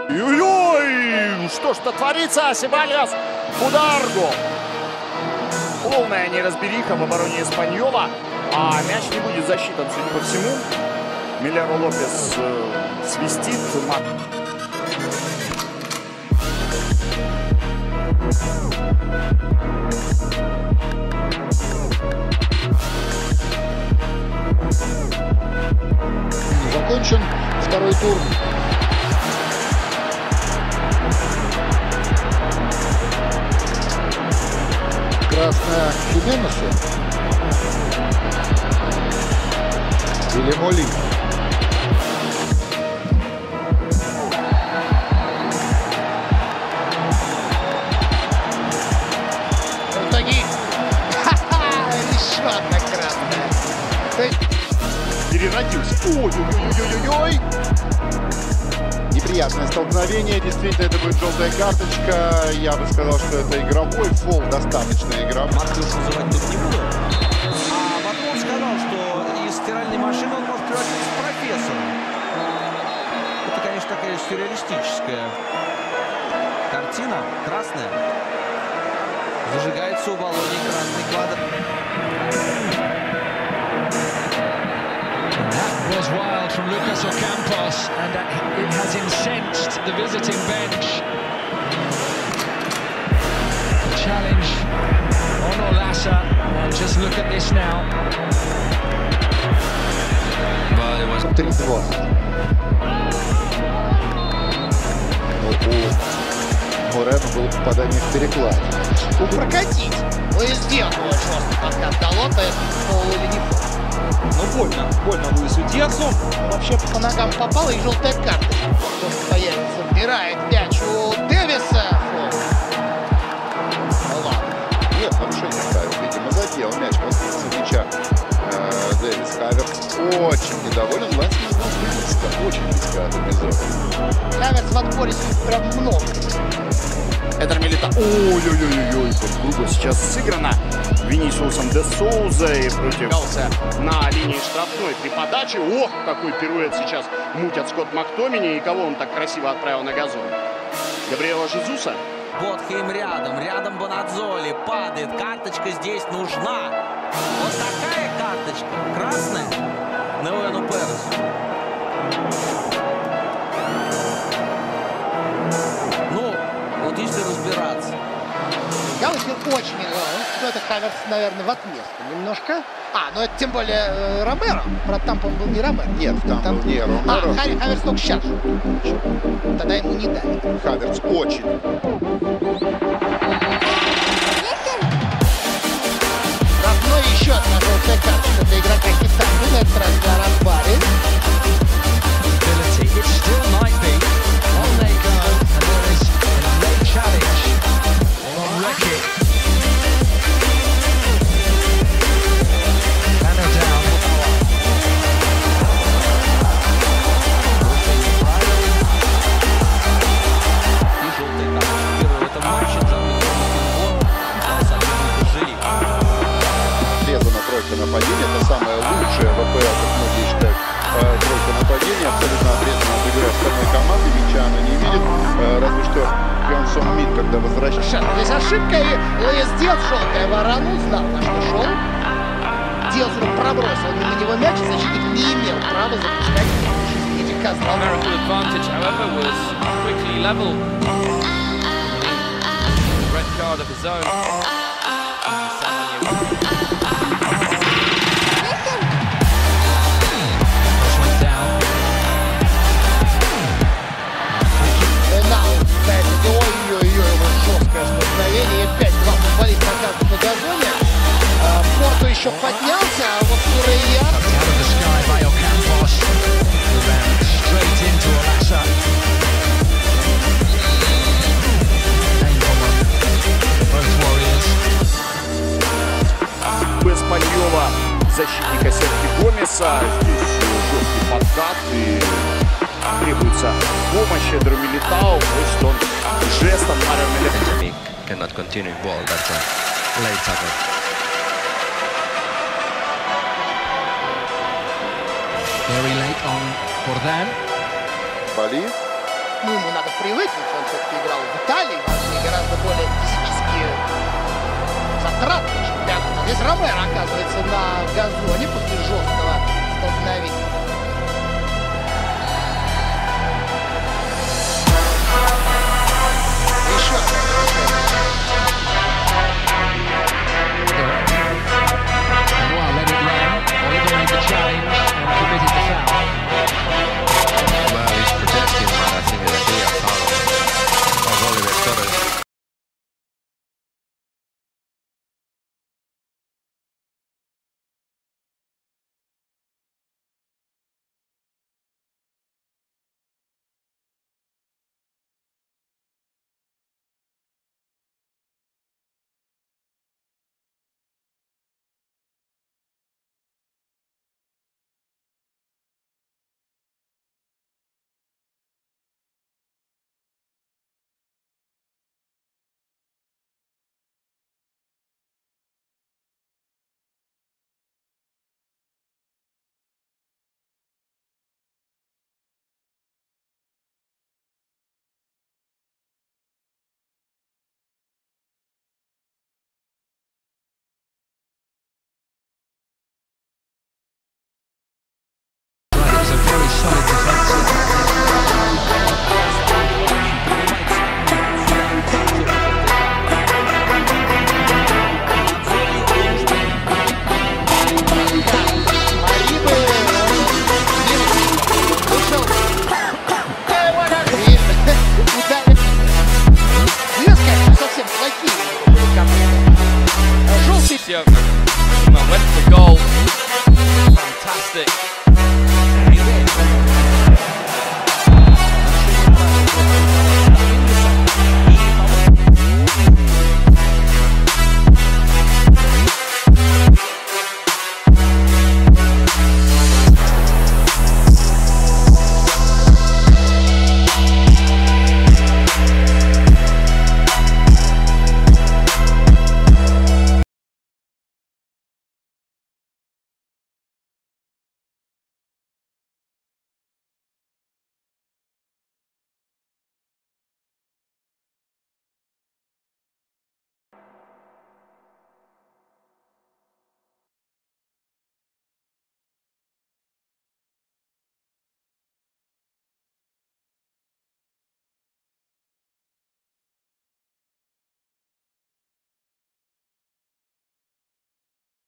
Ой, что ж-то творится? Себальяс, удар, гол. Полная неразбериха в обороне Эспаньола. А мяч не будет засчитан, судя по всему. Миллеро Лопес свистит. Закончен второй тур. Красная Хименеса или Моли. Ноги. Ха-ха! Еще одна красная. Переродился. Ой-ой-ой-ой-ой-ой. Неприятное столкновение. Действительно, это будет желтая карточка. Я бы сказал, что это игровой фол, достаточно игровой. Матвеж называть тут не буду. А потом он сказал, что из стиральной машины он может превратиться в профессора. Это, конечно, такая сюрреалистическая картина. Красная. Зажигается у Болони красный квадр. That was wild from Lucas Ocampos, and it has incensed the visiting bench. The challenge on Olasa, and just look at this now. Well, it was 3-2. У Морено было попадание в переклад. Прокатить. Ну и сделал жестко подкат Далота. Фол или не фол. ну, больно Луису Диасу. Вообще по ногам попало и желтая карта. Кто стоять забирает мяч у Дэвиса. Фол. Ну ладно. Нет, нарушение ставил, видимо, задел мяч. Вот мяча Дэвис. Хаверс очень недоволен. Лансман был близко, очень близко от эпизода. Хаверс в отборе прям много. Эдер Милитао. Ой-ой-ой-ой, как грубо сейчас сыграно Винисиусом де Соузой против на линии штрафной при подаче. Ох, какой пируэт сейчас мутят Скотт Мактомини. И кого он так красиво отправил на газон? Габриэла Жезуса. Ботхейм рядом Бонадзоли падает. Карточка здесь нужна. Вот такая карточка. Красная. Неуэну Пересу. Ну, вот если разбираться. Галахер очень ну, это Хаверс, наверное, в отместку немножко. Ну это тем более Ромеро. Правда, там, по-моему, был не Ромеро. Нет, там был не Ромеро. Хаверс только сейчас. Тогда ему не дали. Хаверс очень. Штрафной еще одна желтая карточка для игрока Хитафи. На этот раз для Разбари. It still might be. On they go, and there is a late challenge on Reckitt. Banner down. И желтая карточка первого в этом матче. Срезана тройка нападения. Это самое лучшее в АПЛ, как многие считают. Тройка нападения абсолютно отрезана от игры остальной команды. Мяча она не видит. Разве что Йон Сон Мин, когда возвращается. Здесь ошибка, и Луис Диас желтая ворону, знал, на что шел. Диас пробросил мимо него мяч, и защитник не имел права запускать этих козлов. Advantage, however, was quickly level. Red card of his own. Ой-ой-ой, жесткое столкновение. 5-2 футболист показывает на газоне. Порту еще поднялся, а вот Сурейя. У Эспаньола защитника Серхио Гомеса. Здесь жесткий подкат и требуется помощь Эдеру Милитао. Пусть он жестом Марио Милитао. Cannot continue ball. That's a late tackle. Very late on Jordan. Bali. Ну, ему надо привыкнуть, он все-таки играл в Италии, где гораздо более физически затратный чемпионат. А здесь Ромеро оказывается на газоне после жесткого столкновения. Еще раз. Well, he's protesting, but I think it'll be a foul of Oliver Torres. Went for the goal. Fantastic.